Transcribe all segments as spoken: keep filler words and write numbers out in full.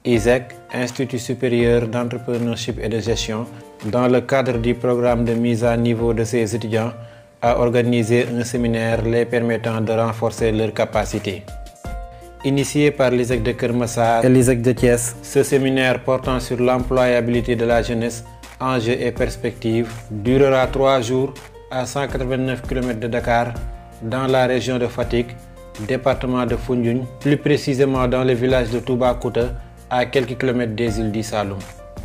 I S E C, Institut supérieur d'entrepreneurship et de gestion, dans le cadre du programme de mise à niveau de ses étudiants, a organisé un séminaire les permettant de renforcer leurs capacités. Initié par l'I S E C de Keur Massar et l'I S E C de Thiès, ce séminaire portant sur l'employabilité de la jeunesse, enjeux et perspectives, durera trois jours à cent quatre-vingt-neuf kilomètres de Dakar, dans la région de Fatick, département de Foundiougne, plus précisément dans le village de Toubacouta, à quelques kilomètres des îles du Saloum.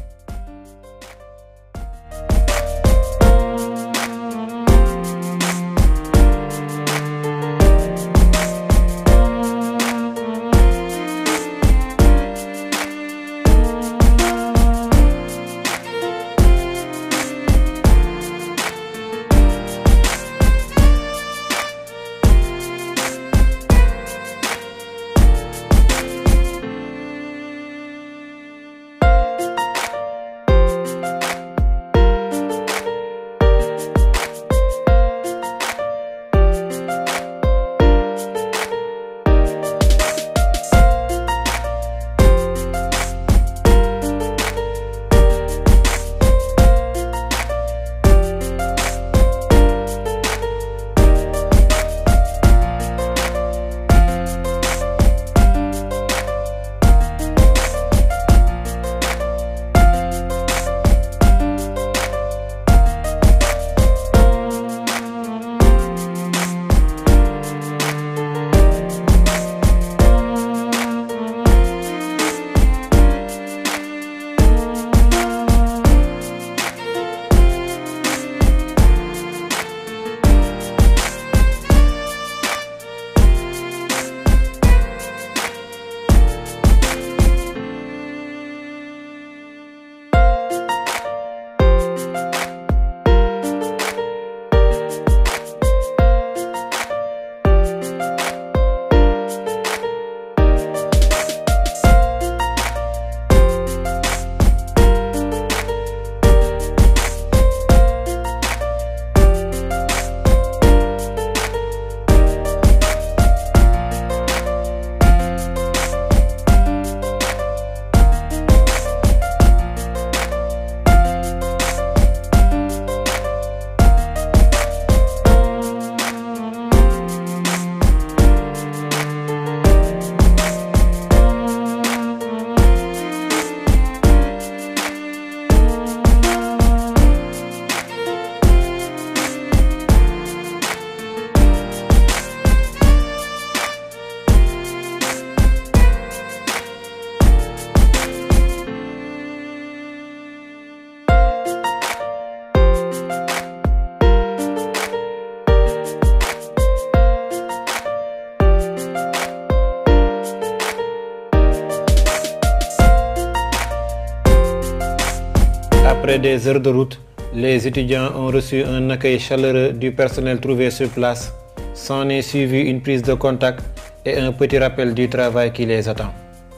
Après des heures de route, les étudiants ont reçu un accueil chaleureux du personnel trouvé sur place. S'en est suivi une prise de contact et un petit rappel du travail qui les attend.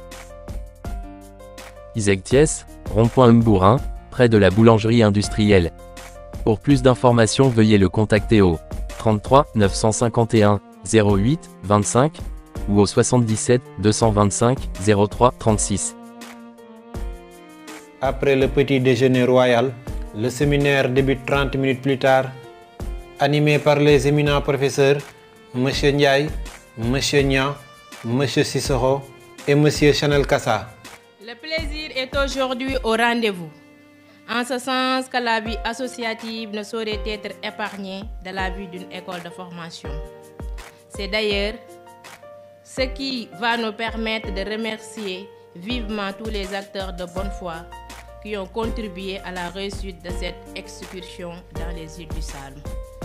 I S E C Thiès, rond-point Mbourin, près de la boulangerie industrielle. Pour plus d'informations, veuillez le contacter au trente-trois neuf cent cinquante et un zéro huit vingt-cinq ou au soixante-dix-sept deux cent vingt-cinq zéro trois trente-six. Après le petit déjeuner royal, le séminaire débute trente minutes plus tard, animé par les éminents professeurs M. Ndiaye, M. Niang, M. Sissoko et M. Chanel Kassa. Le plaisir est aujourd'hui au rendez-vous, en ce sens que la vie associative ne saurait être épargnée de la vue d'une école de formation. C'est d'ailleurs ce qui va nous permettre de remercier vivement tous les acteurs de bonne foi qui ont contribué à la réussite de cette excursion dans les îles du Saloum.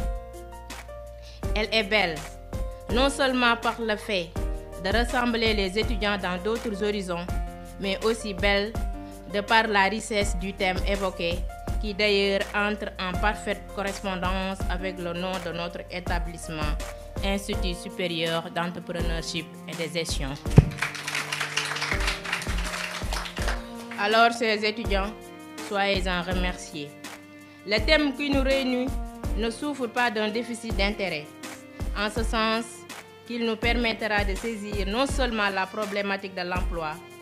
Elle est belle, non seulement par le fait de rassembler les étudiants dans d'autres horizons, mais aussi belle de par la richesse du thème évoqué, qui d'ailleurs entre en parfaite correspondance avec le nom de notre établissement, Institut supérieur d'entrepreneurship et de gestion. Alors, chers étudiants, soyez-en remerciés. Le thème qui nous réunit ne souffre pas d'un déficit d'intérêt, en ce sens qu'il nous permettra de saisir non seulement la problématique de l'emploi,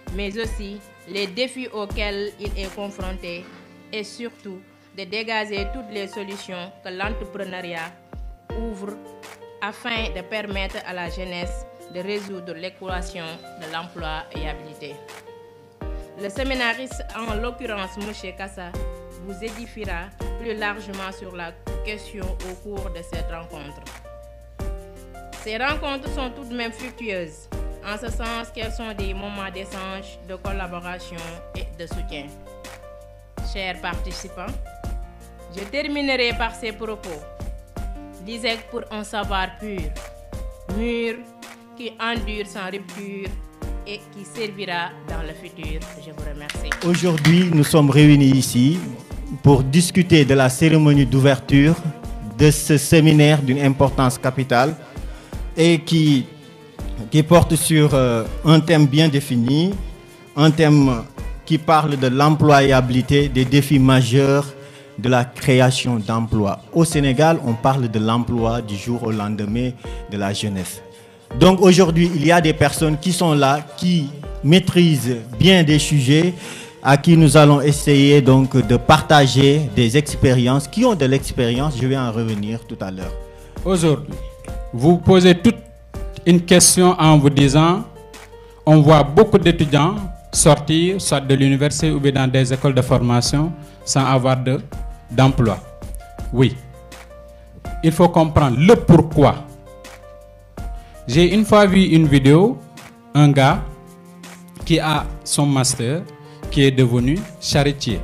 mais aussi les défis auxquels il est confronté et surtout de dégager toutes les solutions que l'entrepreneuriat ouvre afin de permettre à la jeunesse de résoudre l'équation de l'employabilité. Le séminariste, en l'occurrence M. Kassa, vous édifiera plus largement sur la question au cours de cette rencontre. Ces rencontres sont tout de même fructueuses, en ce sens qu'elles sont des moments d'échange, de collaboration et de soutien. Chers participants, je terminerai par ces propos. L'I S E C pour un savoir pur, mûr, qui endure sans rupture et qui servira dans le futur. Je vous remercie. Aujourd'hui, nous sommes réunis ici pour discuter de la cérémonie d'ouverture de ce séminaire d'une importance capitale et qui, qui porte sur euh, un thème bien défini, un thème qui parle de l'employabilité, des défis majeurs de la création d'emplois. Au Sénégal, on parle de l'emploi du jour au lendemain de la jeunesse. Donc aujourd'hui, il y a des personnes qui sont là, qui maîtrisent bien des sujets, à qui nous allons essayer donc de partager des expériences, qui ont de l'expérience. Je vais en revenir tout à l'heure. Aujourd'hui, vous posez toute une question en vous disant, on voit beaucoup d'étudiants sortir, soit de l'université ou bien dans des écoles de formation, sans avoir de, d'emploi. Oui, il faut comprendre le pourquoi. J'ai une fois vu une vidéo, un gars qui a son master, qui est devenu charretier.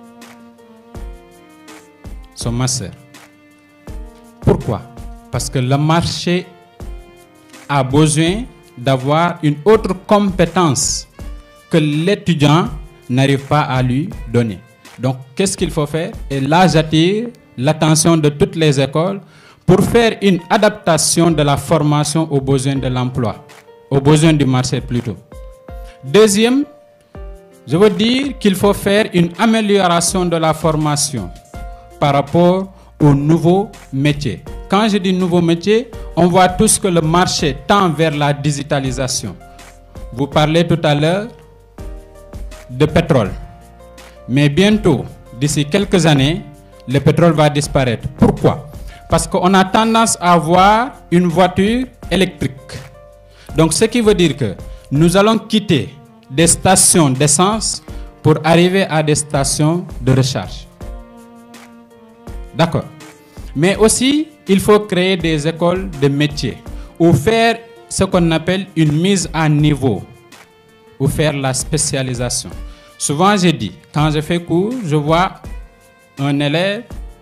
Son master. Pourquoi? Parce que le marché a besoin d'avoir une autre compétence que l'étudiant n'arrive pas à lui donner. Donc, qu'est-ce qu'il faut faire? Et là, j'attire l'attention de toutes les écoles pour faire une adaptation de la formation aux besoins de l'emploi, aux besoins du marché plutôt. Deuxième, je veux dire qu'il faut faire une amélioration de la formation par rapport aux nouveaux métiers. Quand je dis nouveaux métiers, on voit tous que le marché tend vers la digitalisation. Vous parlez tout à l'heure de pétrole. Mais bientôt, d'ici quelques années, le pétrole va disparaître. Pourquoi? Parce qu'on a tendance à avoir une voiture électrique. Donc, ce qui veut dire que nous allons quitter des stations d'essence pour arriver à des stations de recharge. D'accord. Mais aussi, il faut créer des écoles de métiers ou faire ce qu'on appelle une mise à niveau ou faire la spécialisation. Souvent, j'ai dit, quand je fais cours, je vois un élève,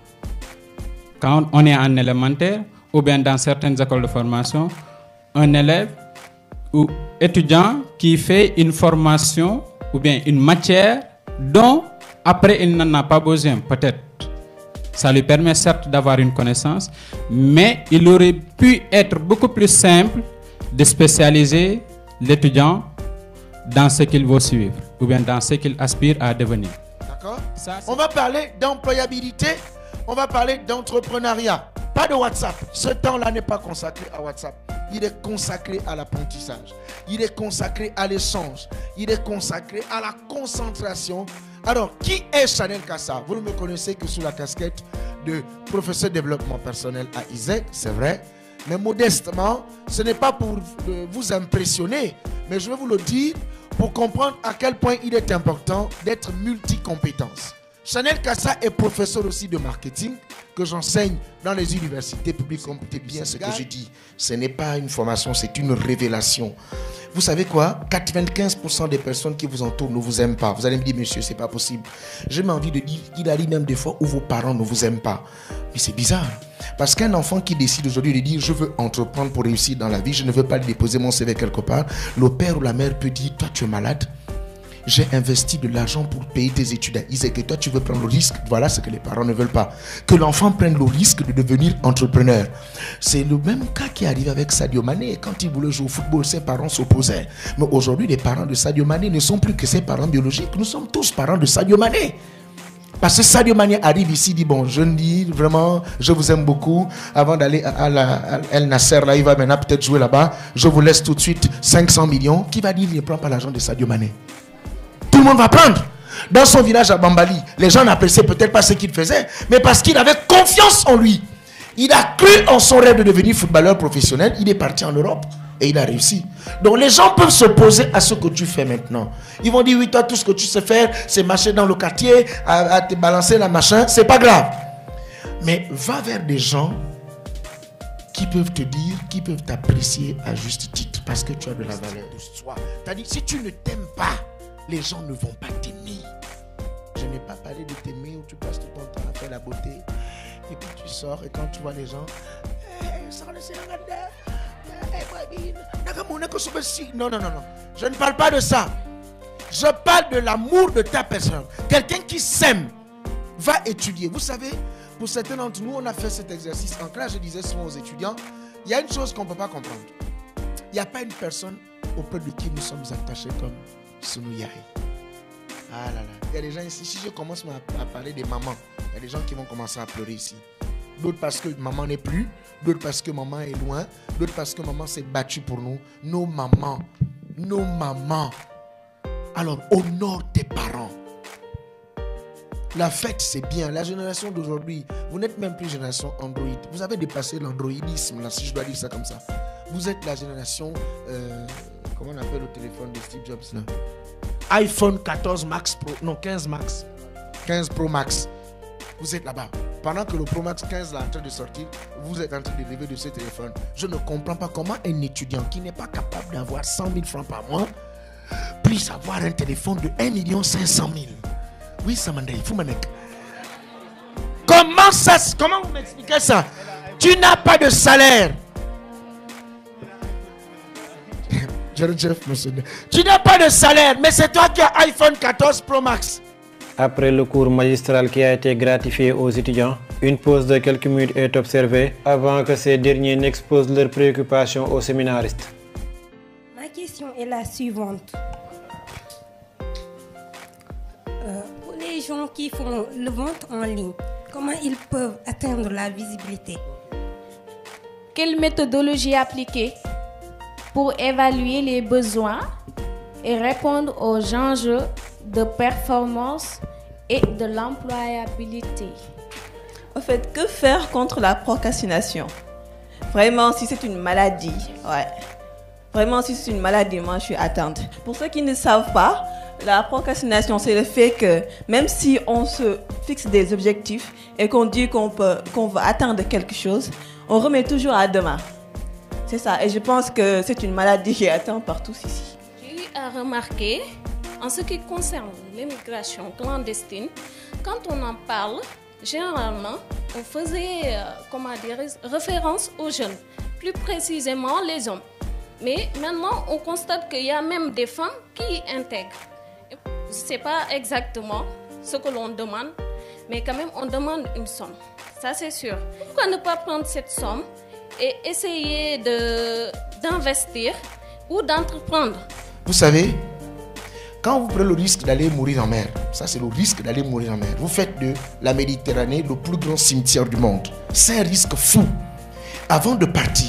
quand on est en élémentaire, ou bien dans certaines écoles de formation, un élève ou étudiant qui fait une formation ou bien une matière dont après il n'en a pas besoin, peut-être. Ça lui permet certes d'avoir une connaissance, mais il aurait pu être beaucoup plus simple de spécialiser l'étudiant dans ce qu'il veut suivre ou bien dans ce qu'il aspire à devenir. D'accord. On va parler d'employabilité, on va parler d'entrepreneuriat. Pas de WhatsApp. Ce temps-là n'est pas consacré à WhatsApp. Il est consacré à l'apprentissage. Il est consacré à l'échange. Il est consacré à la concentration. Alors, qui est Chanel Kassa? Vous ne me connaissez que sous la casquette de professeur de développement personnel à I S E C, c'est vrai. Mais modestement, ce n'est pas pour vous impressionner, mais je vais vous le dire pour comprendre à quel point il est important d'être multicompétence. Chanel Kassa est professeur aussi de marketing que j'enseigne dans les universités publiques. Comprenez bien ce que je dis. Ce n'est pas une formation, c'est une révélation. Vous savez quoi? quatre-vingt-quinze pour cent des personnes qui vous entourent ne vous aiment pas. Vous allez me dire, monsieur, c'est pas possible. J'ai envie de dire qu'il arrive même des fois où vos parents ne vous aiment pas. Mais c'est bizarre. Parce qu'un enfant qui décide aujourd'hui de dire, je veux entreprendre pour réussir dans la vie, je ne veux pas déposer mon C V quelque part, le père ou la mère peut dire, toi tu es malade. J'ai investi de l'argent pour payer tes études à I S E C et toi tu veux prendre le risque. Voilà ce que les parents ne veulent pas. Que l'enfant prenne le risque de devenir entrepreneur. C'est le même cas qui arrive avec Sadio Mané. Quand il voulait jouer au football, ses parents s'opposaient. Mais aujourd'hui, les parents de Sadio Mané ne sont plus que ses parents biologiques. Nous sommes tous parents de Sadio Mané. Parce que Sadio Mané arrive ici, il dit, bon, je dis vraiment, je vous aime beaucoup. Avant d'aller à, à, la, à El Nasser, là, il va maintenant peut-être jouer là-bas. Je vous laisse tout de suite cinq cents millions. Qui va dire, il ne prend pas l'argent de Sadio Mané? Tout le monde va prendre. Dans son village à Bambali, les gens n'appréciaient peut-être pas ce qu'il faisait, mais parce qu'il avait confiance en lui. Il a cru en son rêve de devenir footballeur professionnel. Il est parti en Europe et il a réussi. Donc les gens peuvent s'opposer à ce que tu fais maintenant. Ils vont dire, oui, toi, tout ce que tu sais faire, c'est marcher dans le quartier, à, à te balancer la machin, c'est pas grave. Mais va vers des gens qui peuvent te dire, qui peuvent t'apprécier à juste titre, parce que tu as de la valeur de soi. C'est-à-dire, si tu ne t'aimes pas, les gens ne vont pas t'aimer. Je n'ai pas parlé de t'aimer où tu passes tout ton temps à faire la beauté. Et puis tu sors et quand tu vois les gens, hey, non, non, non, non. Je ne parle pas de ça. Je parle de l'amour de ta personne. Quelqu'un qui s'aime va étudier. Vous savez, pour certains d'entre nous, on a fait cet exercice en classe. Je disais souvent aux étudiants, il y a une chose qu'on ne peut pas comprendre. Il n'y a pas une personne auprès de qui nous sommes attachés comme Sunuyai. Ah là là. Il y a des gens ici, si je commence à parler des mamans, il y a des gens qui vont commencer à pleurer ici. D'autres parce que maman n'est plus, d'autres parce que maman est loin, d'autres parce que maman s'est battue pour nous. Nos mamans, nos mamans. Alors, honore tes parents. La fête, c'est bien. La génération d'aujourd'hui, vous n'êtes même plus génération Android. Vous avez dépassé l'androidisme, là, si je dois dire ça comme ça. Vous êtes la génération, euh, comment on appelle le téléphone de Steve Jobs là? iPhone quatorze Max Pro, non quinze Max, quinze Pro Max. Vous êtes là-bas. Pendant que le Pro Max quinze est en train de sortir, vous êtes en train de rêver de ce téléphone. Je ne comprends pas comment un étudiant qui n'est pas capable d'avoir cent mille francs par mois puisse avoir un téléphone de un million cinq cent mille. Oui, ça m'en dit, comment ça, comment vous m'expliquez ça? Tu n'as pas de salaire. Tu n'as pas de salaire, mais c'est toi qui as iPhone quatorze Pro Max. Après le cours magistral qui a été gratifié aux étudiants, une pause de quelques minutes est observée avant que ces derniers n'exposent leurs préoccupations aux séminaristes. Ma question est la suivante. Euh, pour les gens qui font le vente en ligne, comment ils peuvent atteindre la visibilité? Quelle méthodologie appliquer pour évaluer les besoins et répondre aux enjeux de performance et de l'employabilité? En fait, que faire contre la procrastination? Vraiment, si c'est une maladie, ouais. Vraiment, si c'est une maladie, moi, je suis atteinte. Pour ceux qui ne savent pas, la procrastination, c'est le fait que même si on se fixe des objectifs et qu'on dit qu'on peut, qu'on va atteindre quelque chose, on remet toujours à demain. C'est ça, et je pense que c'est une maladie qui est atteinte par tous ici. J'ai eu à remarquer, en ce qui concerne l'immigration clandestine, quand on en parle, généralement, on faisait, euh, comment dire, référence aux jeunes, plus précisément les hommes. Mais maintenant, on constate qu'il y a même des femmes qui intègrent. Ce n'est pas exactement ce que l'on demande, mais quand même, on demande une somme. Ça, c'est sûr. Pourquoi ne pas prendre cette somme et essayer de, d'investir ou d'entreprendre? Vous savez, quand vous prenez le risque d'aller mourir en mer, ça c'est le risque d'aller mourir en mer, vous faites de la Méditerranée le plus grand cimetière du monde. C'est un risque fou. Avant de partir,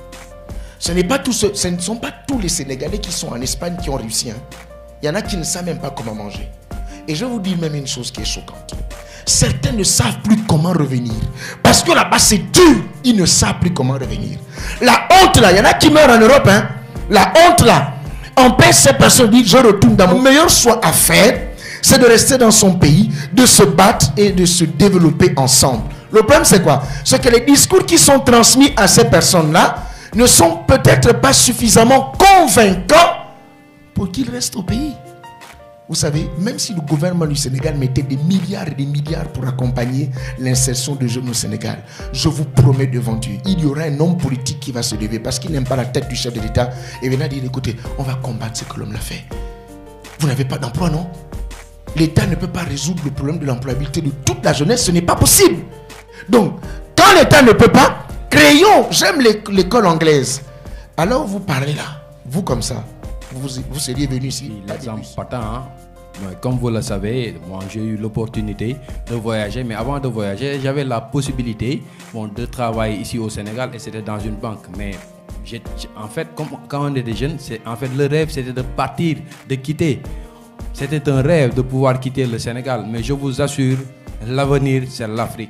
ce, n'est pas tout ce, ce ne sont pas tous les Sénégalais qui sont en Espagne qui ont réussi. Hein. Il y en a qui ne savent même pas comment manger. Et je vous dis même une chose qui est choquante. Certains ne savent plus comment revenir. Parce que là-bas, c'est dur. Ils ne savent plus comment revenir. La honte, là, il y en a qui meurent en Europe. Hein. La honte, là, empêche ces personnes de dire, je retourne dans mon meilleur choix à faire, c'est de rester dans son pays, de se battre et de se développer ensemble. Le problème, c'est quoi? C'est que les discours qui sont transmis à ces personnes-là ne sont peut-être pas suffisamment convaincants pour qu'ils restent au pays. Vous savez, même si le gouvernement du Sénégal mettait des milliards et des milliards pour accompagner l'insertion de jeunes au Sénégal, je vous promets devant Dieu, il y aura un homme politique qui va se lever parce qu'il n'aime pas la tête du chef de l'État et venir dire, écoutez, on va combattre ce que l'homme l'a fait. Vous n'avez pas d'emploi, non? L'État ne peut pas résoudre le problème de l'employabilité de toute la jeunesse, ce n'est pas possible. Donc, quand l'État ne peut pas, créons, j'aime l'école anglaise. Alors vous parlez là, vous comme ça. Vous, vous seriez venu ici. L'exemple patent, hein? Comme vous le savez, moi j'ai eu l'opportunité de voyager, mais avant de voyager, j'avais la possibilité bon, de travailler ici au Sénégal et c'était dans une banque. Mais j'ai, en fait, comme, quand on était jeune, c'est, en fait, le rêve c'était de partir, de quitter. C'était un rêve de pouvoir quitter le Sénégal, mais je vous assure, l'avenir c'est l'Afrique.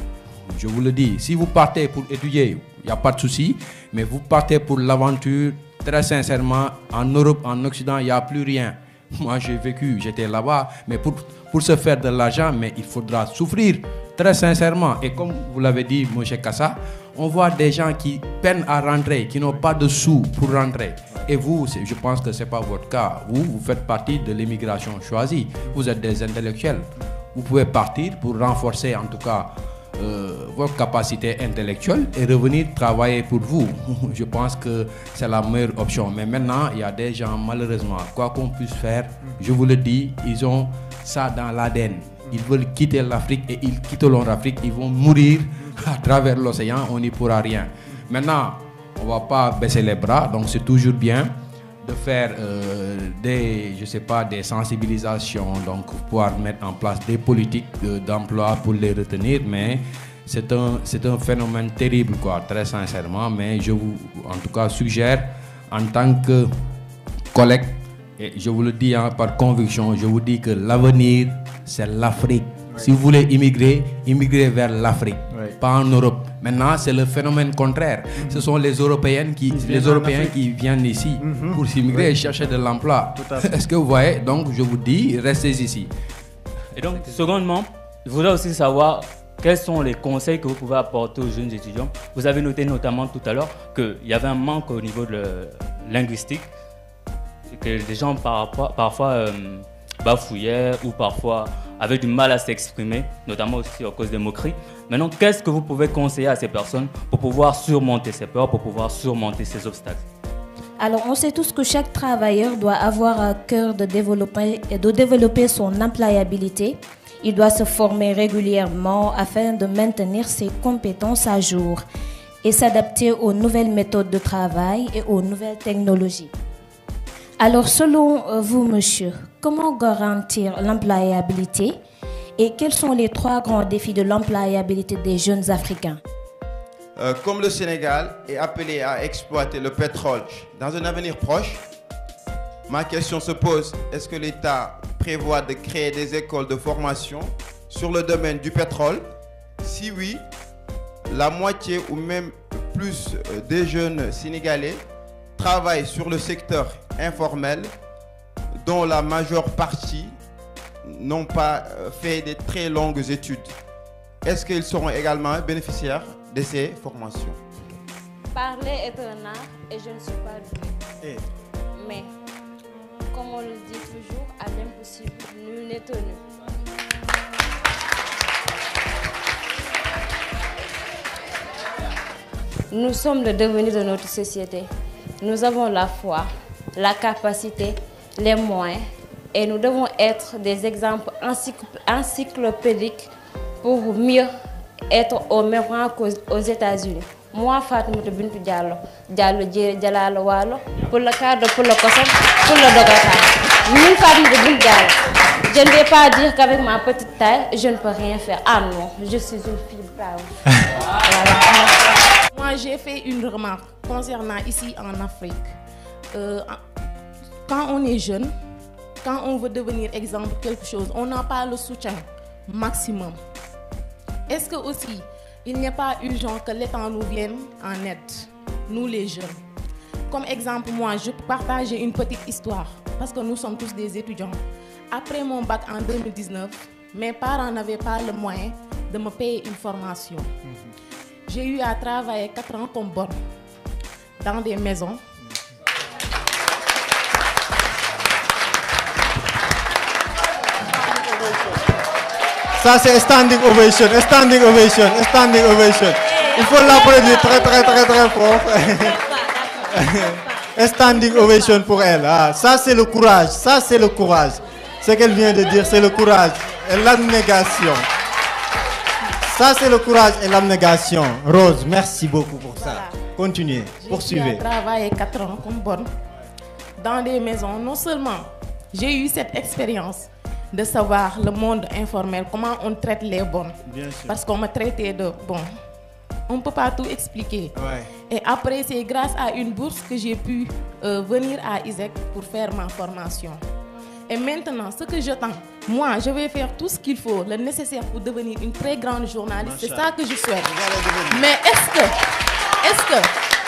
Je vous le dis, si vous partez pour étudier, il n'y a pas de souci, mais vous partez pour l'aventure, très sincèrement, en Europe, en Occident, il n'y a plus rien. Moi, j'ai vécu, j'étais là-bas, mais pour, pour se faire de l'argent, mais il faudra souffrir, très sincèrement. Et comme vous l'avez dit, M. Kassa, on voit des gens qui peinent à rentrer, qui n'ont pas de sous pour rentrer. Et vous, je pense que ce n'est pas votre cas. Vous, vous faites partie de l'immigration choisie. Vous êtes des intellectuels. Vous pouvez partir pour renforcer, en tout cas, Euh, vos capacités intellectuelles et revenir travailler pour vous. Je pense que c'est la meilleure option. Mais maintenant, il y a des gens, malheureusement, quoi qu'on puisse faire, je vous le dis, ils ont ça dans l'A D N. Ils veulent quitter l'Afrique et ils quitteront l'Afrique. Ils vont mourir à travers l'océan, on n'y pourra rien. Maintenant, on ne va pas baisser les bras, donc c'est toujours bien de faire euh, des, je sais pas, des sensibilisations, donc pouvoir mettre en place des politiques euh, d'emploi pour les retenir, mais c'est un, c'est un phénomène terrible, quoi, très sincèrement, mais je vous, en tout cas, suggère, en tant que collègue, et je vous le dis hein, par conviction, je vous dis que l'avenir, c'est l'Afrique. Oui. Si vous voulez immigrer, immigrer vers l'Afrique, oui. Pas en Europe. Maintenant, c'est le phénomène contraire. Mm-hmm. Ce sont les Européennes qui, les Européens qui viennent ici mm-hmm. pour s'immigrer oui. et chercher de l'emploi. Est-ce que vous voyez? Donc, je vous dis, restez ici. Et donc, secondement, je voudrais aussi savoir quels sont les conseils que vous pouvez apporter aux jeunes étudiants. Vous avez noté notamment tout à l'heure qu'il y avait un manque au niveau de le linguistique, que les gens parfois, parfois euh, bafouillaient ou parfois avaient du mal à s'exprimer, notamment aussi à cause des moqueries. Maintenant, qu'est-ce que vous pouvez conseiller à ces personnes pour pouvoir surmonter ces peurs, pour pouvoir surmonter ces obstacles? Alors, on sait tous que chaque travailleur doit avoir à cœur de développer, de développer son employabilité. Il doit se former régulièrement afin de maintenir ses compétences à jour et s'adapter aux nouvelles méthodes de travail et aux nouvelles technologies. Alors, selon vous, monsieur, comment garantir l'employabilité et quels sont les trois grands défis de l'employabilité des jeunes Africains? Euh, comme le Sénégal est appelé à exploiter le pétrole dans un avenir proche, ma question se pose, est-ce que l'État prévoit de créer des écoles de formation sur le domaine du pétrole? Si oui, la moitié ou même plus des jeunes Sénégalais travaillent sur le secteur informel, dont la majeure partie n'ont pas fait de très longues études. Est-ce qu'ils seront également bénéficiaires de ces formations? Parler est un art et je ne suis pas douée. Mais, comme on le dit toujours, à l'impossible, nul n'est tenu. Nous sommes le devenir de notre société. Nous avons la foi, la capacité, les moyens et nous devons être des exemples encyclopédiques pour mieux être au même rang qu'aux États-Unis. Moi, Fatoumata Bintou Diallo, Diallo Diallo Walo, pour le cadre, pour le COSEM, pour le Dogata. Nous, Fatoumata Bintou Diallo, je ne vais pas dire qu'avec ma petite taille, je ne peux rien faire. Ah non, je suis une fille brave. Voilà. Moi, j'ai fait une remarque concernant ici en Afrique. Euh, quand on est jeune, quand on veut devenir exemple de quelque chose, on n'a pas le soutien maximum. Est-ce que aussi, il n'est pas urgent que l'État nous vienne en aide, nous les jeunes? Comme exemple, moi, je peux partager une petite histoire, parce que nous sommes tous des étudiants. Après mon bac en deux mille dix-neuf, mes parents n'avaient pas le moyen de me payer une formation. J'ai eu à travailler quatre ans comme bonne dans des maisons. Ça c'est standing ovation, standing ovation, standing ovation. Il faut l'applaudir très très très très fort. Standing ovation pour elle. Ah, ça c'est le courage, ça c'est le courage. Ce qu'elle vient de dire, c'est le courage et l'abnégation. Ça c'est le courage et l'abnégation. Rose, merci beaucoup pour ça. Voilà. Continuez, poursuivez. J'ai travaillé quatre ans comme bonne dans des maisons. Non seulement j'ai eu cette expérience de savoir le monde informel, comment on traite les bonnes. Bien sûr. Parce qu'on m'a traité de bon. On ne peut pas tout expliquer. Ouais. Et après, c'est grâce à une bourse que j'ai pu euh, venir à Isaac pour faire ma formation. Et maintenant, ce que j'attends, moi, je vais faire tout ce qu'il faut, le nécessaire pour devenir une très grande journaliste. C'est ça que je souhaite. Mais est-ce que, est-ce que,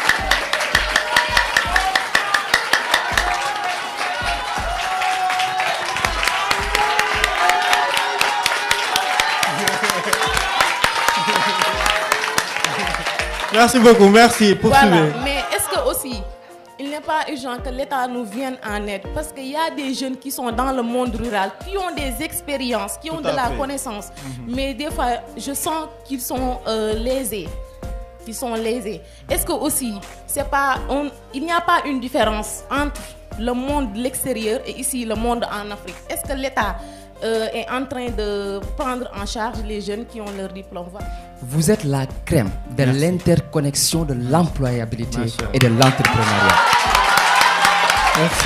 Merci beaucoup, merci. Poursuivez. voilà. Mais est-ce que aussi, il n'est pas urgent que l'État nous vienne en aide? Parce qu'il y a des jeunes qui sont dans le monde rural, qui ont des expériences, qui ont Tout de à la fait. connaissance. Mhm. Mais des fois, je sens qu'ils sont euh, lésés. Qu'ils sont lésés. Est-ce que aussi, c'est pas, on, il n'y a pas une différence entre le monde de l'extérieur et ici, le monde en Afrique? Est-ce que l'État euh, est en train de prendre en charge les jeunes qui ont leur diplôme? Voilà. Vous êtes la crème de l'interconnexion de l'employabilité et de l'entrepreneuriat. Merci.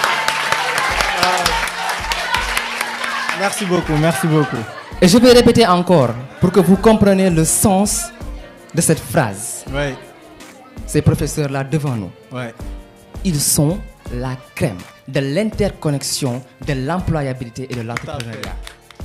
Merci beaucoup, merci beaucoup. Et je vais répéter encore pour que vous compreniez le sens de cette phrase. Ouais. Ces professeurs-là devant nous, ouais. Ils sont la crème de l'interconnexion de l'employabilité et de l'entrepreneuriat.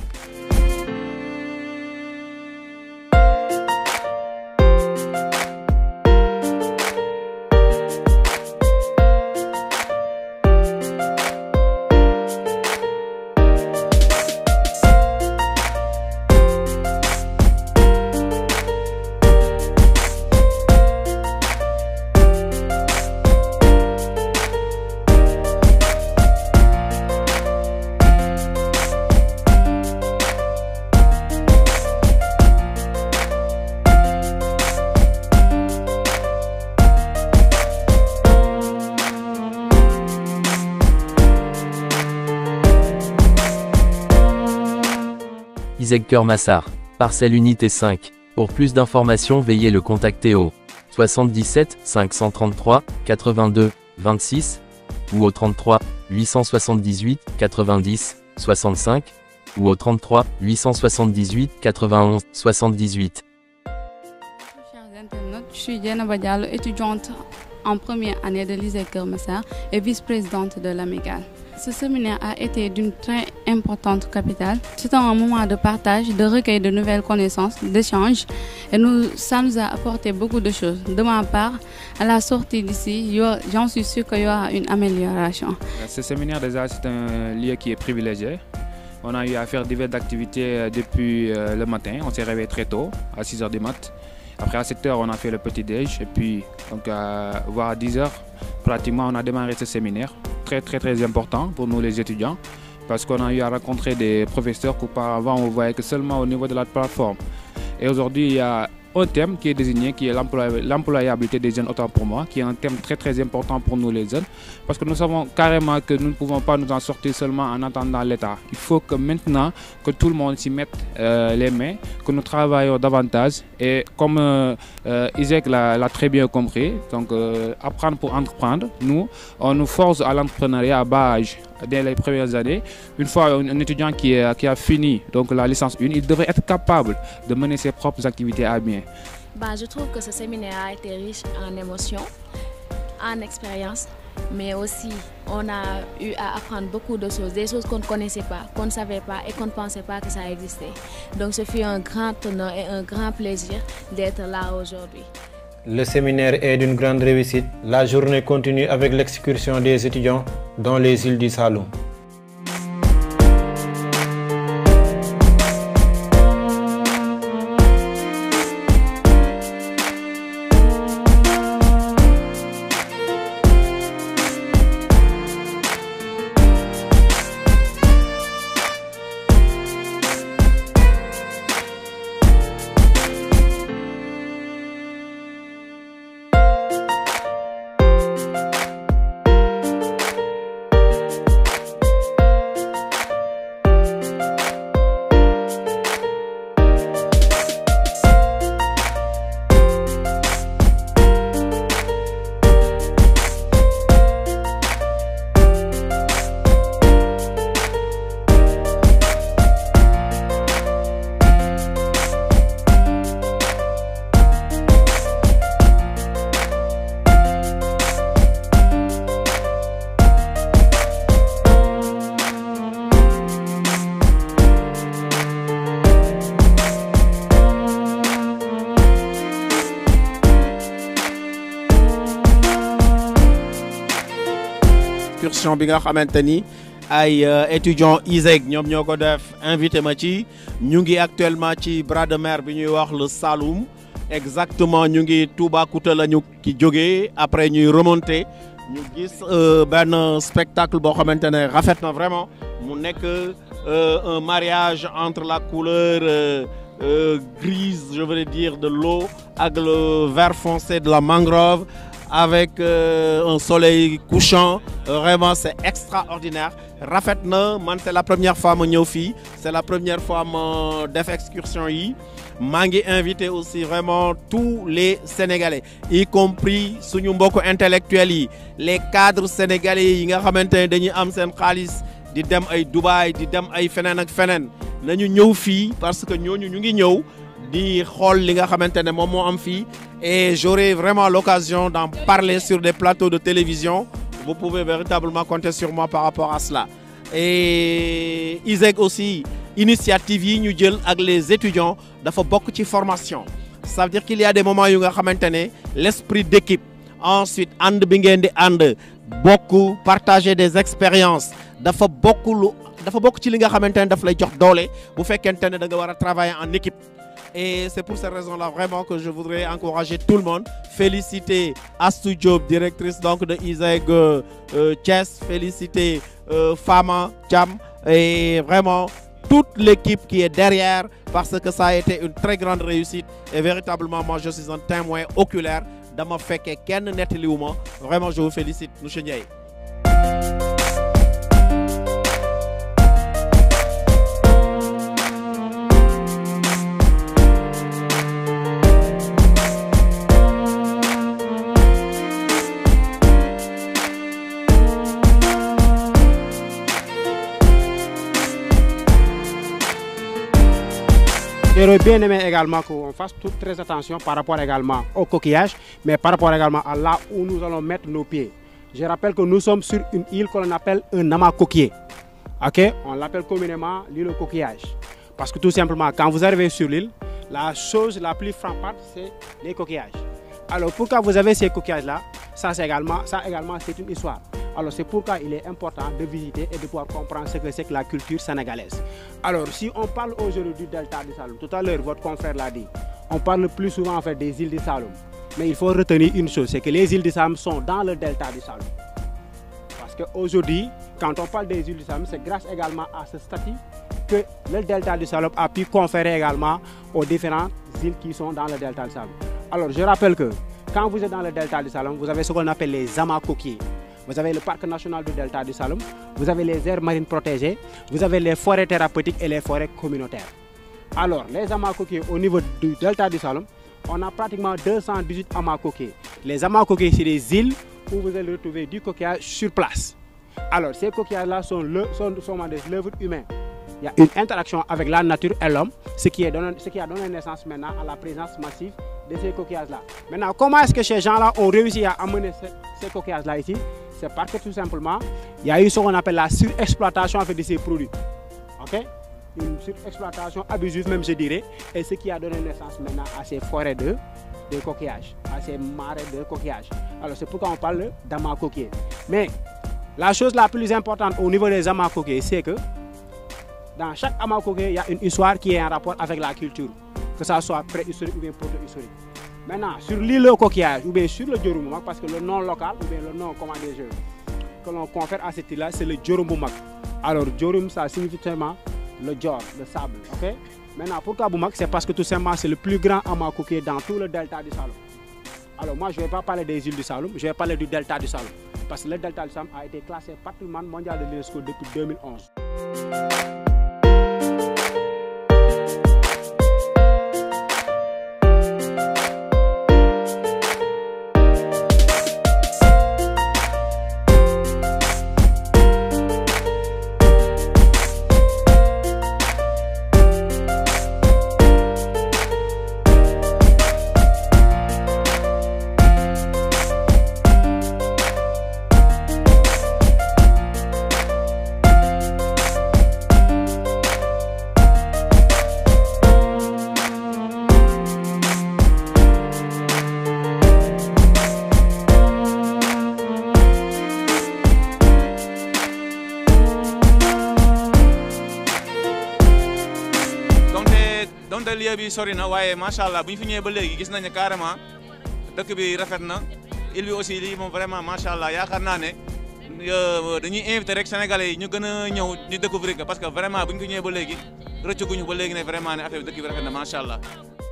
Isaac Kermassar, parcelle unité cinq. Pour plus d'informations, veuillez le contacter au soixante-dix-sept cinq cent trente-trois quatre-vingt-deux vingt-six ou au trente-trois huit cent soixante-dix-huit quatre-vingt-dix soixante-cinq ou au trente-trois huit cent soixante-dix-huit quatre-vingt-onze soixante-dix-huit. Chers internautes, je suis Diana Diallo, étudiante en première année de l'I S E C Kermassar et vice-présidente de l'Amicale. Ce séminaire a été d'une très importante capitale. C'est un moment de partage, de recueil de nouvelles connaissances, d'échanges. Et nous, ça nous a apporté beaucoup de choses. De ma part, à la sortie d'ici, j'en suis sûre qu'il y aura une amélioration. Ce séminaire, déjà, c'est un lieu qui est privilégié. On a eu à faire diverses activités depuis le matin. On s'est réveillé très tôt, à six heures du mat. Après, à sept heures, on a fait le petit-déj. Et puis, donc, à, voire à dix heures, pratiquement, on a démarré ce séminaire. Très, très, très important pour nous, les étudiants. Parce qu'on a eu à rencontrer des professeurs qu'auparavant, on voyait que seulement au niveau de la plateforme. Et aujourd'hui, il y a un thème qui est désigné, qui est l'employabilité des jeunes, autant pour moi, qui est un thème très, très important pour nous, les jeunes. Parce que nous savons carrément que nous ne pouvons pas nous en sortir seulement en attendant l'État. Il faut que maintenant, que tout le monde s'y mette euh, les mains, que nous travaillons davantage. Et comme euh, euh, Isaac l'a très bien compris, donc euh, apprendre pour entreprendre, nous, on nous force à l'entrepreneuriat à bas âge. Dès les premières années, une fois un, un étudiant qui, est, qui a fini donc, la licence un, il devrait être capable de mener ses propres activités à bien. Bah, je trouve que ce séminaire a été riche en émotions, en expérience, mais aussi on a eu à apprendre beaucoup de choses, des choses qu'on ne connaissait pas, qu'on ne savait pas et qu'on ne pensait pas que ça existait. Donc ce fut un grand honneur et un grand plaisir d'être là aujourd'hui. Le séminaire est d'une grande réussite. La journée continue avec l'excursion des étudiants dans les îles du Saloum. excursion bi nga xamanteni ay étudiants I S E G ñom ñoko def invité ma ci ñu ngi actuellement ci bras de mer bi ñuy wax le Saloum exactement ñu ngi Toubacouta la ñu ki jógee après ñuy remonter ñu gis ben spectacle bo xamantene rafet na vraiment mu nek un mariage entre la couleur euh, grise je veux dire de l'eau avec le vert foncé de la mangrove avec euh, un soleil couchant. Vraiment, c'est extraordinaire. Rafet na, man, c'est la première fois que je suis c'est la première fois que je fais excursion. Je invité aussi vraiment tous les Sénégalais, y compris suñu mbokk intellectuels yi, les cadres sénégalais yi nga xamantene dañuy am sen xaliss di dem ay Dubaï, di dem ay fenen ak fenen. Nañu ñëw fi parce que ñooñu ñu ngi ñëw di xol li nga xamantene mom mo am fi. Et j'aurai vraiment l'occasion d'en parler sur des plateaux de télévision. Vous pouvez véritablement compter sur moi par rapport à cela. Et I S E G aussi, initiative yi ñu jël ak les étudiants dafa bokk ci formation. Ça veut dire qu'il y a des moments yu nga xamantene l'esprit d'équipe. Ensuite, and bi ngeen di and beaucoup partager des expériences. Dafa bokk lu dafa bokk ci li nga xamantene daf lay jox doole bu fekkente ne da nga wara travailler en équipe. Et c'est pour ces raisons-là vraiment que je voudrais encourager tout le monde. Féliciter Astou Diop, directrice donc de I S E G euh, Thiès. Féliciter euh, Fama, Jam et vraiment toute l'équipe qui est derrière parce que ça a été une très grande réussite. Et véritablement, moi je suis un témoin oculaire. Dama fekke kenn nettaliwuma. Vraiment, je vous félicite, monsieur Ndiaye. J'aurais bien aimé également qu'on fasse toute très attention par rapport également au coquillage, mais par rapport également à là où nous allons mettre nos pieds. Je rappelle que nous sommes sur une île qu'on appelle un amas coquillé. Okay? On l'appelle communément l'île au coquillage. Parce que tout simplement, quand vous arrivez sur l'île, la chose la plus frappante, c'est les coquillages. Alors pourquoi vous avez ces coquillages-là? Ça, c'est également, ça également, c'est une histoire. Alors c'est pourquoi il est important de visiter et de pouvoir comprendre ce que c'est que la culture sénégalaise. Alors si on parle aujourd'hui du delta du Saloum, tout à l'heure votre confrère l'a dit, on parle plus souvent en fait des îles du Saloum. Mais il faut retenir une chose, c'est que les îles du Saloum sont dans le delta du Saloum. Parce qu'aujourd'hui, quand on parle des îles du Saloum, c'est grâce également à ce statut que le delta du Saloum a pu conférer également aux différentes îles qui sont dans le delta du Saloum. Alors je rappelle que quand vous êtes dans le delta du Saloum, vous avez ce qu'on appelle les amas coquillés. Vous avez le parc national du delta du Saloum, vous avez les aires marines protégées, vous avez les forêts thérapeutiques et les forêts communautaires. Alors, les amas coquillés au niveau du delta du Saloum, on a pratiquement deux cent dix-huit amas coquillés. Les amas coquillés, c'est des îles où vous allez retrouver du coquillage sur place. Alors, ces coquillages-là sont des œuvres humaines. Il y a une interaction avec la nature et l'homme, ce, qui est donné, ce qui a donné naissance maintenant à la présence massive de ces coquillages-là. Maintenant, comment est-ce que ces gens-là ont réussi à amener ces, ces coquillages-là ici? C'est parce que tout simplement, il y a eu ce qu'on appelle la surexploitation en fait, de ces produits. Okay? Une surexploitation abusive même je dirais, et ce qui a donné naissance maintenant à ces forêts de, de coquillages, à ces marais de coquillages. Alors c'est pourquoi on parle d'amas coquillés. Mais la chose la plus importante au niveau des amas coquillés, c'est que dans chaque amas coquillé, il y a une histoire qui est en rapport avec la culture, que ça soit préhistorique ou bien proto-historique. Maintenant, sur l'île au coquillage ou bien sur le Djorumoumak, parce que le nom local ou bien le nom comment dire, que l'on confère à cette île-là, c'est le Djorumoumak. Alors, Djorum, ça signifie seulement le Djor, le sable. Okay? Maintenant, pourquoi Boumak? C'est parce que tout simplement, c'est le plus grand amas coquillé dans tout le delta du Saloum. Alors, moi, je ne vais pas parler des îles du Saloum, je vais parler du delta du Saloum. Parce que le delta du Saloum a été classé patrimoine mondial de l'UNESCO depuis deux mille onze. donte lieu bi sori na waaye macha allah bu ñu fi ñëwee ba léegi gis nañ ne carrément dëkk bi rafet na île bi aussi lii moom vraiment macha allah yaakaar naa ne dañuy invité rek sénégalais yi ñu gën a ñëw ñu découvrir que parce que vraiment bu ñu ko ñëwee ba léegi rëccaguñu ba léegi ne vraiment ne affaire bi dëkk bi rafet na macha allah.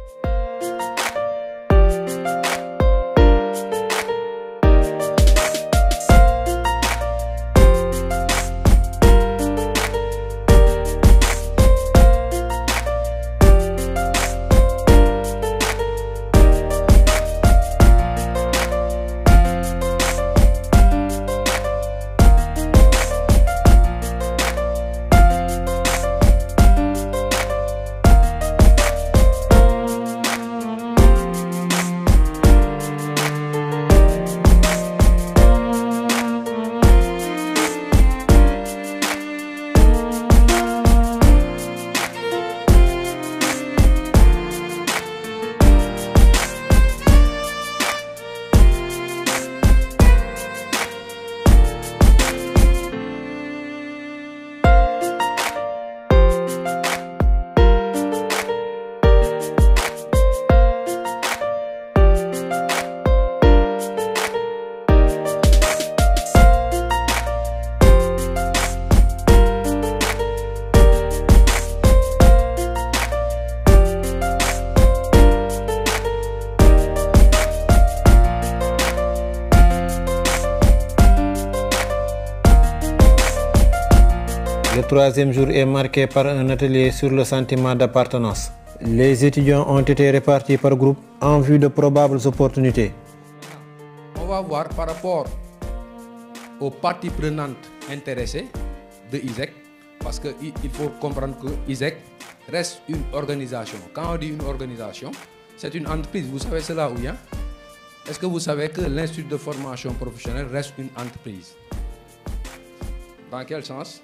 Le troisième jour est marqué par un atelier sur le sentiment d'appartenance. Les étudiants ont été répartis par groupe en vue de probables opportunités. On va voir par rapport aux parties prenantes intéressées de I S E C, parce qu'il faut comprendre que I S E C reste une organisation. Quand on dit une organisation, c'est une entreprise. Vous savez cela ou bien? Est-ce que vous savez que l'Institut de formation professionnelle reste une entreprise? Dans quel sens?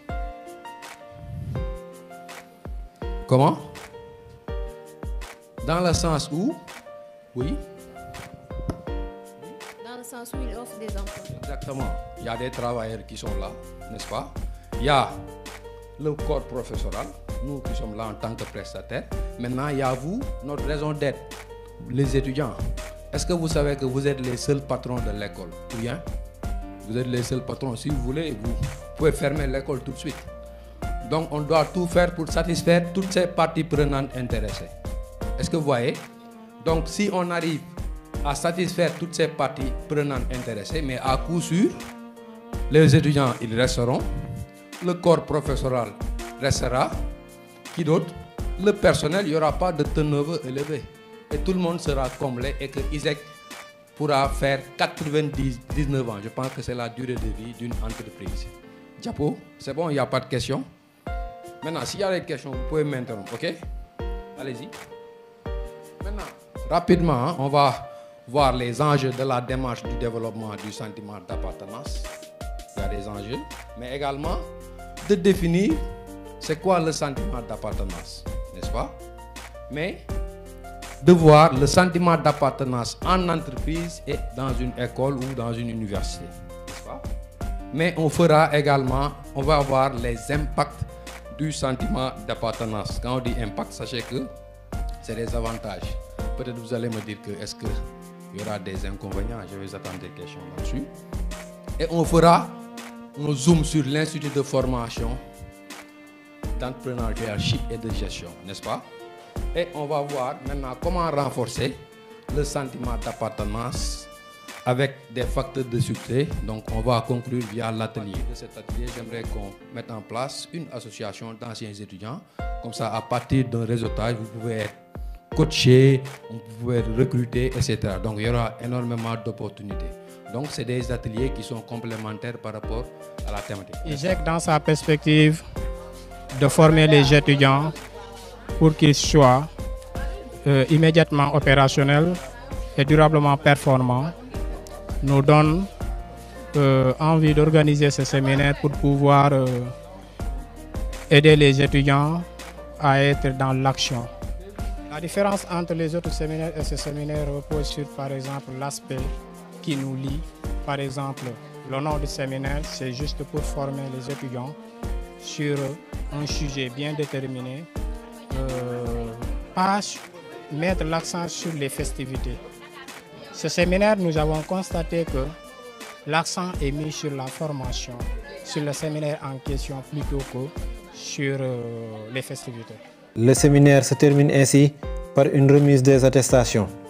Comment? Dans le sens où? Oui. Dans le sens où il offre des emplois. Exactement. Il y a des travailleurs qui sont là, n'est-ce pas? Il y a le corps professoral, nous qui sommes là en tant que prestataires. Maintenant, il y a vous, notre raison d'être, les étudiants. Est-ce que vous savez que vous êtes les seuls patrons de l'école? Ou bien, vous êtes les seuls patrons. Si vous voulez, vous pouvez fermer l'école tout de suite. Donc, on doit tout faire pour satisfaire toutes ces parties prenantes intéressées. Est-ce que vous voyez? Donc, si on arrive à satisfaire toutes ces parties prenantes intéressées, mais à coup sûr, les étudiants, ils resteront, le corps professoral restera, qui d'autre? Le personnel, il n'y aura pas de turnover élevé. Et tout le monde sera comblé et que I S E C pourra faire quatre-vingt-dix-neuf ans. Je pense que c'est la durée de vie d'une entreprise. Diapo, c'est bon, il n'y a pas de questions? Maintenant, s'il y a des questions, vous pouvez m'interrompre, ok? Allez-y. Maintenant, rapidement, hein, on va voir les enjeux de la démarche du développement du sentiment d'appartenance. Il y a des enjeux, mais également de définir c'est quoi le sentiment d'appartenance, n'est-ce pas? Mais de voir le sentiment d'appartenance en entreprise et dans une école ou dans une université, n'est-ce pas? Mais on fera également, on va voir les impacts du sentiment d'appartenance. Quand on dit impact, sachez que c'est des avantages. Peut-être vous allez me dire que est-ce qu'il y aura des inconvénients? Je vais attendre des questions là-dessus. Et on fera, on zoom sur l'Institut de formation d'entrepreneurship et de gestion, n'est-ce pas? Et on va voir maintenant comment renforcer le sentiment d'appartenance avec des facteurs de succès. Donc on va conclure via l'atelier. De cet atelier, j'aimerais qu'on mette en place une association d'anciens étudiants. Comme ça, à partir d'un réseautage, vous pouvez être coaché, vous pouvez être recruté, et cetera. Donc il y aura énormément d'opportunités. Donc c'est des ateliers qui sont complémentaires par rapport à la thématique. I S E C, dans sa perspective de former les étudiants pour qu'ils soient euh, immédiatement opérationnels et durablement performants, nous donne euh, envie d'organiser ce séminaire pour pouvoir euh, aider les étudiants à être dans l'action. La différence entre les autres séminaires et ce séminaire repose sur, par exemple, l'aspect qui nous lie. Par exemple, le nom du séminaire, c'est juste pour former les étudiants sur un sujet bien déterminé, euh, pas mettre l'accent sur les festivités. Ce séminaire, nous avons constaté que l'accent est mis sur la formation, sur le séminaire en question plutôt que sur euh, les festivités. Le séminaire se termine ainsi par une remise des attestations.